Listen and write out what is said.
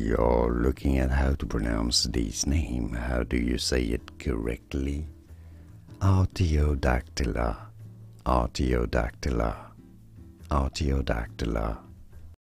you're looking at how to pronounce this name. How do you say it correctly? Artiodactyla, Artiodactyla, Artiodactyla.